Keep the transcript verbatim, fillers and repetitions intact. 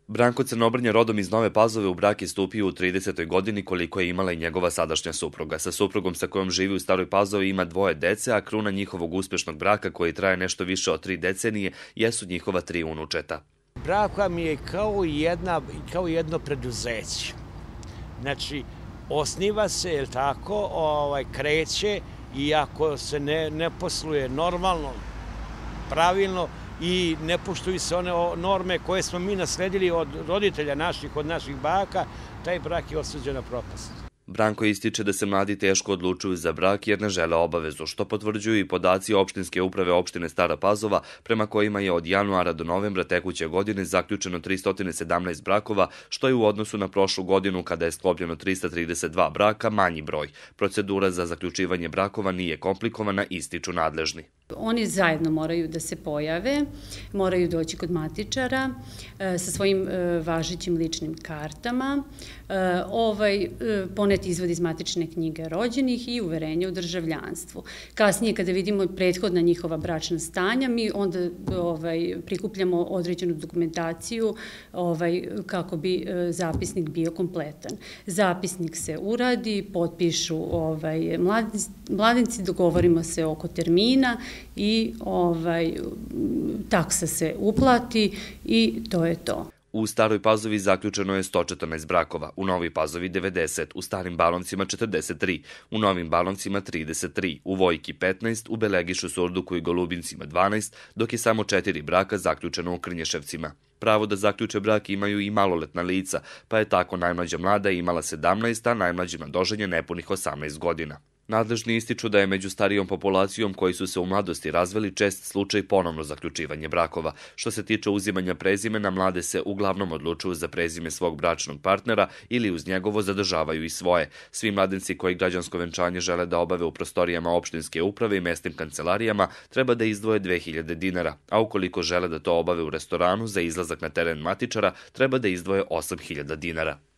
Branko Crnobrnja, rodom iz Nove Pazove, u brak je stupio u tridesetoj godini, koliko je imala i njegova sadašnja supruga. Sa suprugom sa kojom živi u Staroj Pazovi ima dvoje dece, a kruna njihovog uspešnog braka, koji traje nešto više od tri decenije, jesu njihova tri unučeta. Brak vam je kao, jedna, kao jedno preduzeće. Znači, osniva se, je li tako, ovaj, kreće, i ako se ne, ne posluje normalno, pravilno, i ne poštuju se one norme koje smo mi nasledili od roditelja naših, od naših baka, taj brak je osuđen na propast. Branko ističe da se mladi teško odlučuju za brak jer ne žele obavezu, što potvrđuju i podaci opštinske uprave opštine Stara Pazova, prema kojima je od januara do novembra tekuće godine zaključeno tristo sedamnaest brakova, što je u odnosu na prošlu godinu, kada je sklopljeno trista trideset dva braka, manji broj. Procedura za zaključivanje brakova nije komplikovana, ističu nadležni. Oni zajedno moraju da se pojave, moraju doći kod matičara sa svojim važećim ličnim kartama, ovaj, poneti izvod iz matične knjige rođenih i uverenje o državljanstvu. Kasnije, kada vidimo prethodna njihova bračna stanja, mi onda ovaj, prikupljamo određenu dokumentaciju ovaj, kako bi zapisnik bio kompletan. Zapisnik se uradi, potpišu ovaj, mladenci, dogovorimo se oko termina i ovaj, taksa se uplati i to je to. U Staroj Pazovi zaključeno je sto četrnaest brakova, u Novoj Pazovi devedeset, u Starim Baloncima četrdeset tri, u Novim Baloncima trideset tri, u Vojki petnaest, u Belegišu, Surduku i Golubincima dvanaest, dok je samo četiri braka zaključeno u Krnješevcima. Pravo da zaključe brak imaju i maloletna lica, pa je tako najmlađa mlada imala sedamnaest, a najmlađima doženje nepunih osamnaest godina. Nadležni ističu da je među starijom populacijom koji su se u mladosti razveli čest slučaj ponovno zaključivanje brakova. Što se tiče uzimanja prezimena, mlade se uglavnom odlučuju za prezime svog bračnog partnera ili uz njegovo zadržavaju i svoje. Svi mladenci koji građansko venčanje žele da obave u prostorijama opštinske uprave i mesnim kancelarijama treba da izdvoje dve hiljade dinara, a ukoliko žele da to obave u restoranu za izlazak na teren matičara treba da izdvoje osam hiljada dinara.